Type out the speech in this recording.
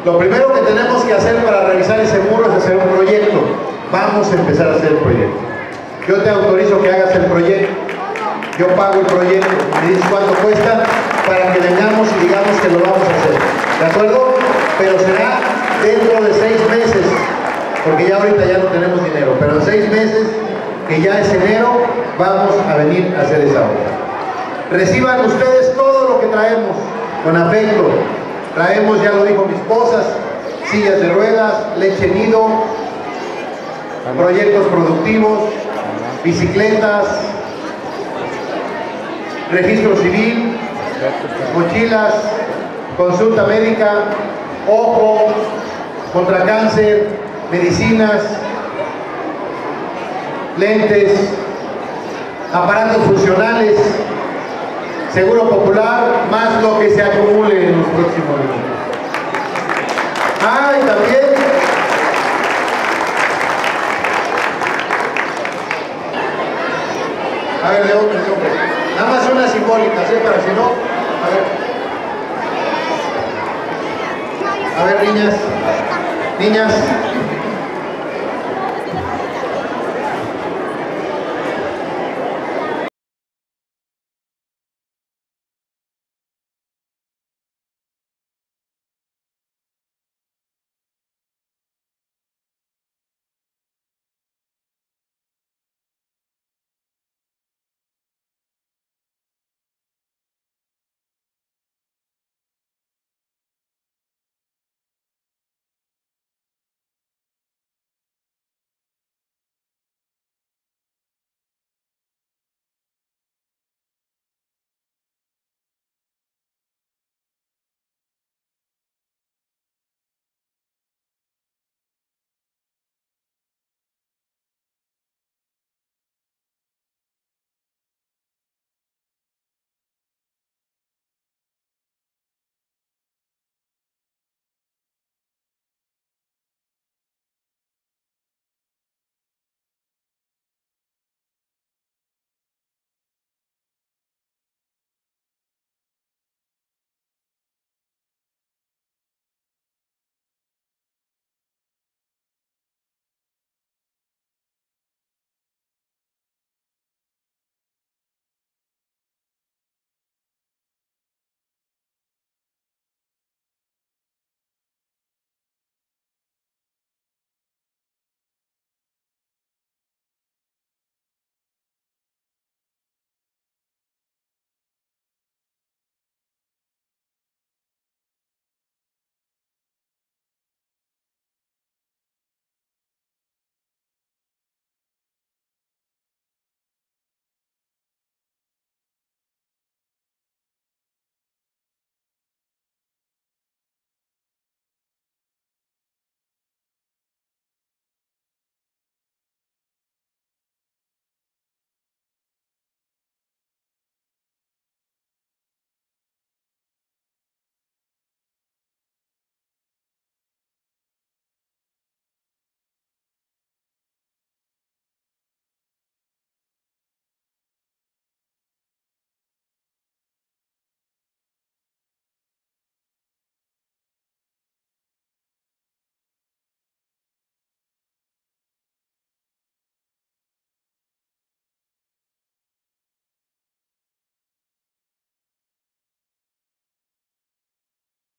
Lo primero que tenemos que hacer para realizar ese muro es hacer un proyecto. Vamos a empezar a hacer el proyecto. Yo te autorizo que hagas el proyecto. Yo pago el proyecto. Me dices cuánto cuesta para que vengamos y digamos que lo vamos a hacer. ¿De acuerdo? Pero será dentro de 6 meses, porque ya ahorita ya no tenemos dinero, pero en 6 meses, que ya es enero, vamos a venir a hacer esa obra. Reciban ustedes todo lo que traemos con afecto. Traemos, ya lo dijo mi esposa, sillas de ruedas, leche nido, proyectos productivos, bicicletas, registro civil, mochilas, consulta médica, ojo, contra cáncer, medicinas, lentes, aparatos funcionales, seguro popular, más lo que se acumule en los próximos minutos. Ah, y también a ver, León, nada más unas simbólicas, para si no, a ver, niñas,